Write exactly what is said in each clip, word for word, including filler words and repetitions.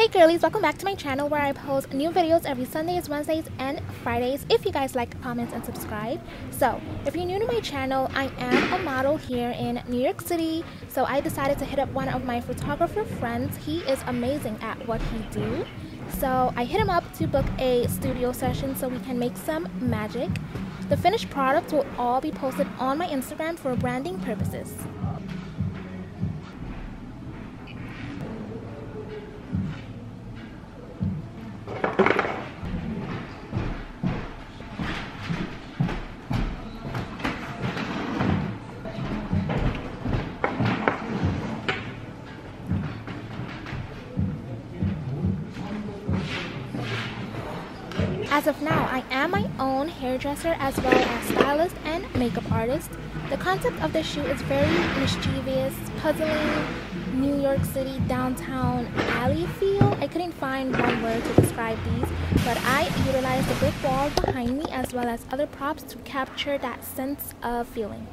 Hey girlies, welcome back to my channel where I post new videos every Sundays, Wednesdays, and Fridays. If you guys like, comments, and subscribe. So, if you're new to my channel, I am a model here in New York City. So I decided to hit up one of my photographer friends. He is amazing at what he do. So I hit him up to book a studio session so we can make some magic. The finished products will all be posted on my Instagram for branding purposes. As of now, I am my own hairdresser as well as stylist and makeup artist. The concept of the shoot is very mischievous, puzzling, New York City downtown alley feel. I couldn't find one word to describe these, but I utilized the brick wall behind me as well as other props to capture that sense of feeling.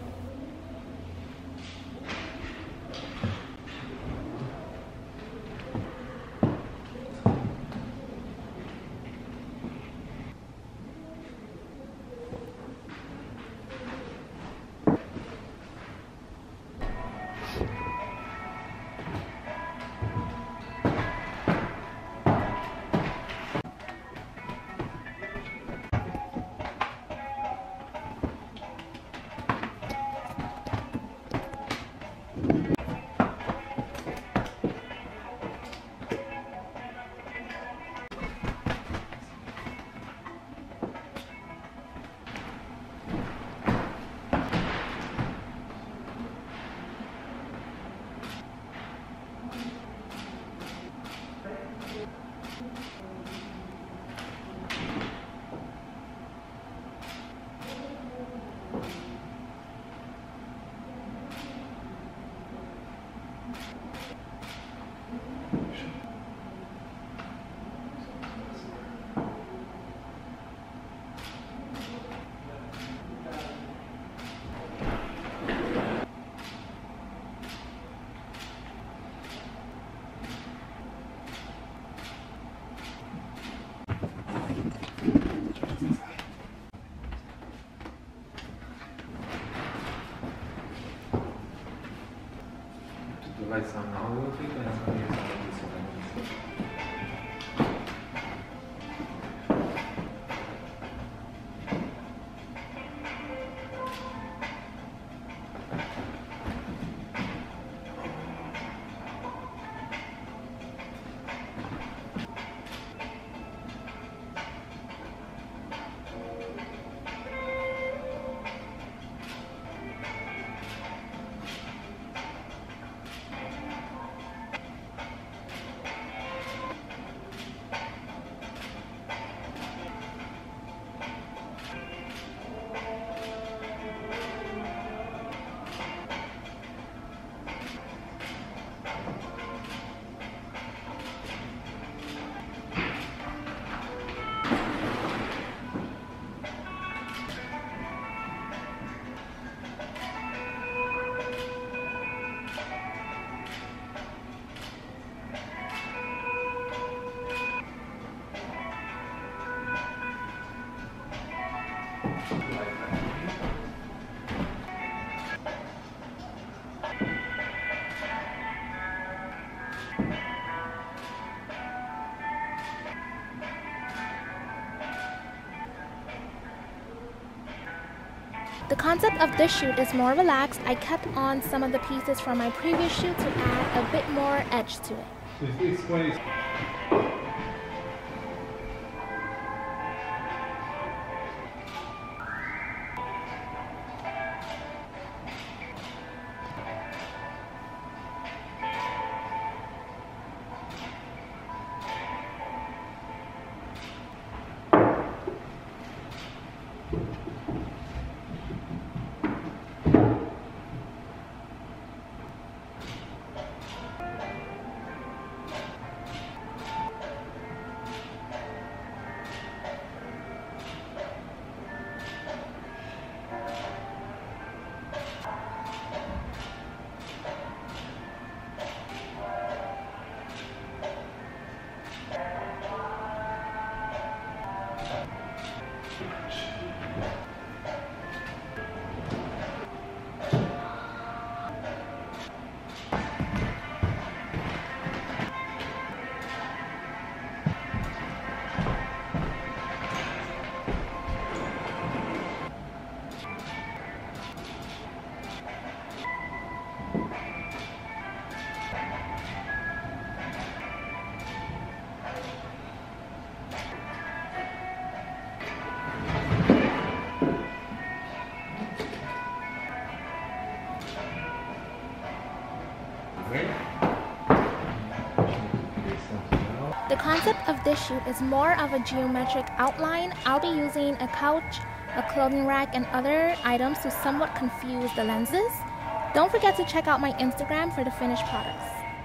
Tu vai sanar ou eu fico nessa mesa? The concept of this shoot is more relaxed. I kept on some of the pieces from my previous shoot to add a bit more edge to it. The concept of this shoot is more of a geometric outline. I'll be using a couch, a clothing rack, and other items to somewhat confuse the lenses. Don't forget to check out my Instagram for the finished products.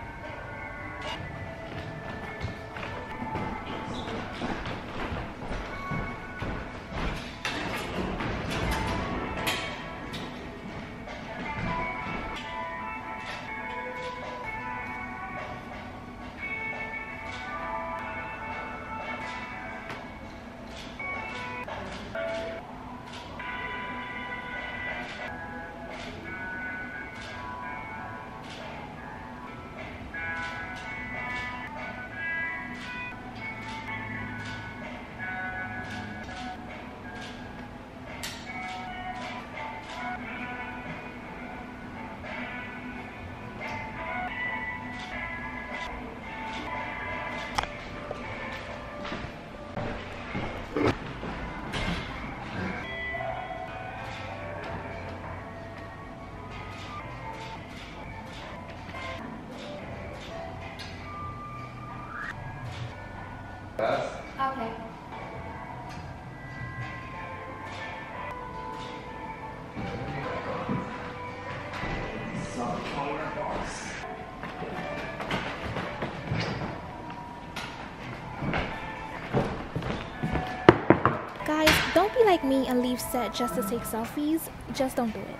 Okay. Guys, don't be like me and leave set just to take selfies. Just don't do it.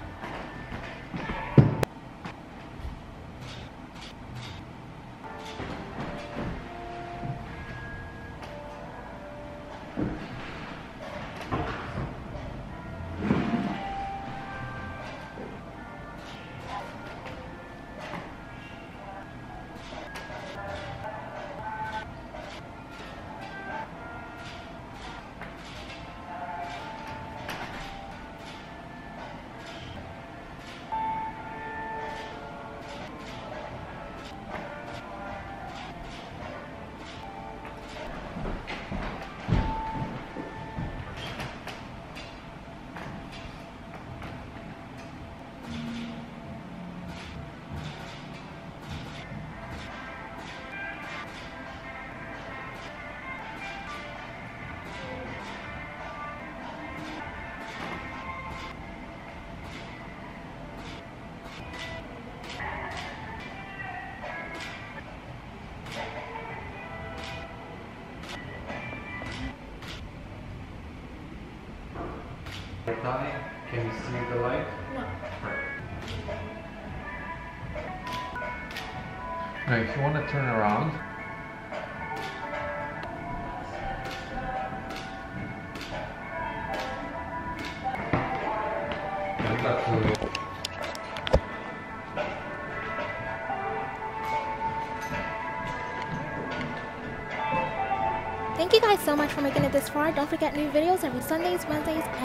Can you see the light? No. Now, if you want to turn around, I've got to. Thank you guys so much for making it this far. Don't forget new videos every Sundays, Wednesdays,